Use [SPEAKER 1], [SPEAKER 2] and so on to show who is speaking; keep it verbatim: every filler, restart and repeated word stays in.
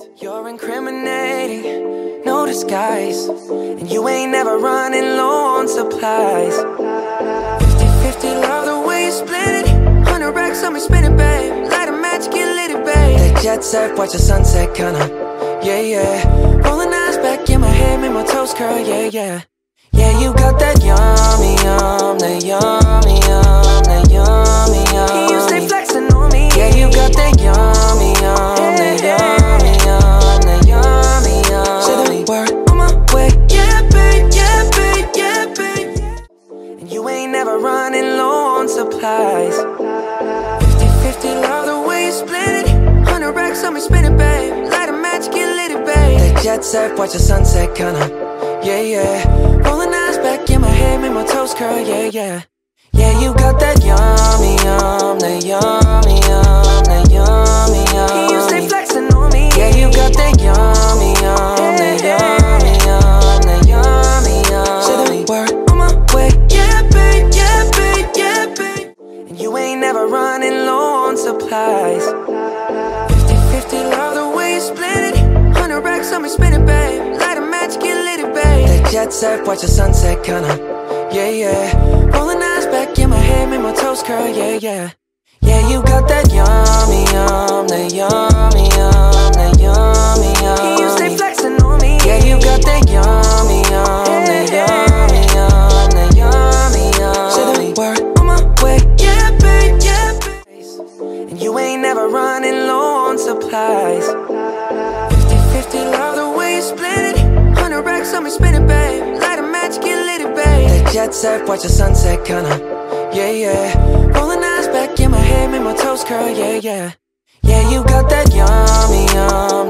[SPEAKER 1] You're incriminating, no disguise, and you ain't never running low on supplies. Fifty fifty, love the way you split it. Hundred racks on me spinning, babe. Light a match, get lit, babe. That jet set, watch the sunset, kinda. Yeah, yeah. Rolling eyes back in my head, make my toes curl, yeah, yeah. Yeah, you got that yummy, yum, that yummy, yum, that yummy, yum. You stay flexing on me. Yeah, you got that yummy, yum, that yummy, yum, that yummy, yum. Say the word on my way. Yeah, babe, yeah, babe, yeah, babe. And you ain't never running low on supplies. Fifty fifty, love the way you split it. Hundred racks on me spinning, babe. Light a match, get lit, babe. That jet set, watch the sunset, kinda. Yeah, yeah. Rolling eyes back in my head, make my toes curl, yeah, yeah. Yeah, you got that yummy, yum, that yummy, yum, that yummy, yum. You stay flexing on me. Yeah, you got that yummy, yum, that yummy, yum, that yummy, yum. Say the word on my way. Yeah, babe, yeah, babe, yeah, babe. And you ain't never running low on supplies. Fifty fifty, love the way you split it. Hundred racks on me spinning, babe. Light a match, get lit, babe. That jet set, watch the sunset, kinda. Yeah, yeah. Rolling eyes back in my head, make my toes curl, yeah, yeah. Yeah, you got that yummy, yum, that yummy, yum, that yummy, yum. You stay flexing on me. Yeah, you got that yummy, yum, that yummy, yum, that yummy, yum. Say the word on my way. Yeah, babe, yeah, babe. And you ain't never running low on supplies. Fifty fifty, love the way you split it. Hundred racks on me spinning, babe. Light a match, get lit, babe. That jet set, watch the sunset, kinda. Yeah, yeah. Rolling eyes back in my head, make my toes curl, yeah, yeah. Yeah, you got that yummy, yum.